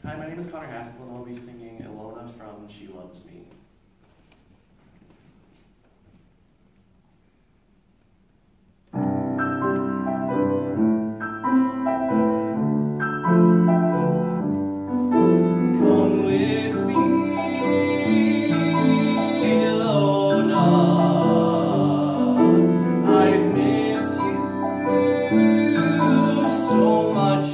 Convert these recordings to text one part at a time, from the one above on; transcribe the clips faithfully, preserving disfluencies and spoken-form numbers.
Hi, my name is Connor Haskell, and I'll be singing Ilona from She Loves Me. Come with me, Ilona. I've missed you so much.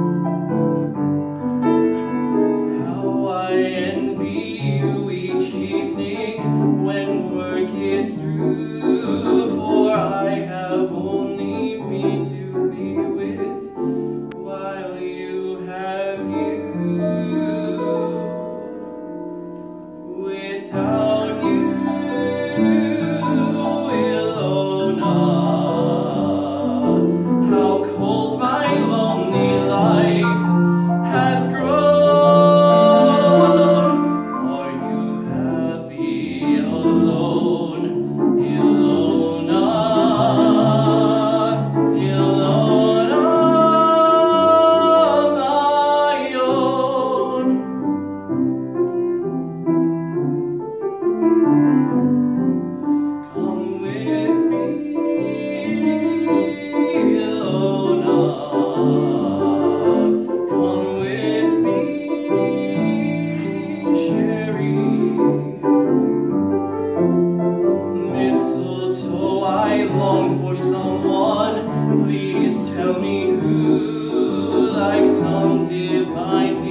How I envy you each evening when work is through, for I have only me to be with, while you have you. Without you, Ilona, how cold my lonely life has grown. Are you happy alone, Ilona? Ilona, my own. Come with me, Ilona. Come with me, Sherry. Mistletoe, I long for someone. Please tell me who, like some divine